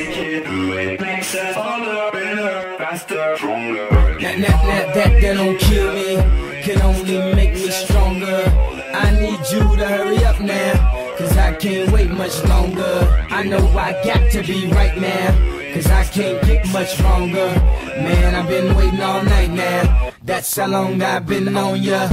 make it, do it, makes us harder, better, faster, stronger. That don't kill me, can only make me stronger. I need you to hurry up now, cause I can't wait much longer. I know I got to be right now, cause I can't get much longer. Man, I've been waiting all night now, that's how long I've been on ya.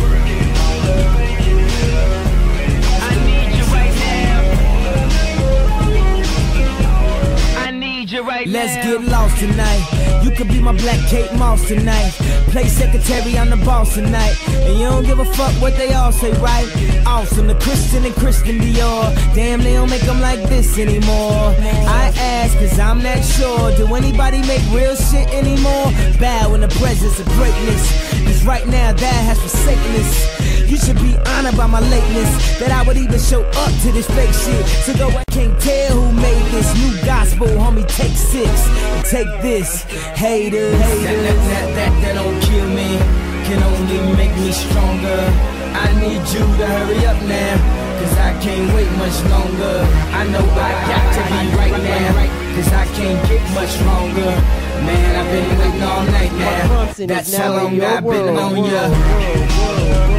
Let's get lost tonight. You could be my black Kate Moss tonight. Play secretary, I'm the boss tonight. And you don't give a fuck what they all say, right? Awesome, the Christian and Christian Dior. Damn, they don't make them like this anymore. I ask, cause I'm not sure. Do anybody make real shit anymore? Bow in the presence of greatness, cause right now that has forsaken us. You should be honored by my lateness, that I would even show up to this fake shit. So though I can't tell who made this new gospel, homie, take 6 and take this. Haters, that don't kill me, can only make me stronger. I need you to hurry up now, cause I can't wait much longer. I know I got to be right now, cause I can't get much longer. Man, I've been waiting all night now, that's how long I've been on ya.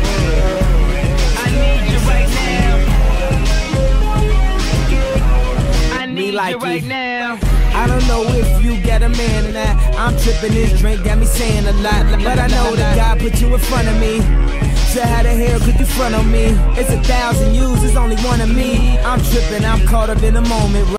Right now, I don't know if you got a man or not. I'm tripping, this drink got me saying a lot, but I know that God put you in front of me. So how the hell could you front on me? It's 1,000 yous, it's only one of me. I'm tripping, I'm caught up in the moment.